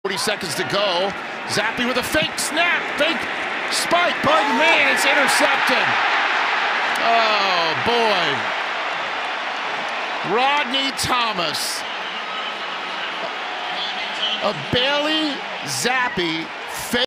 40 seconds to go. Zappe with a fake snap, fake spike, pardon me, and it's intercepted. Oh, boy. Rodney Thomas. A Bailey Zappe fake.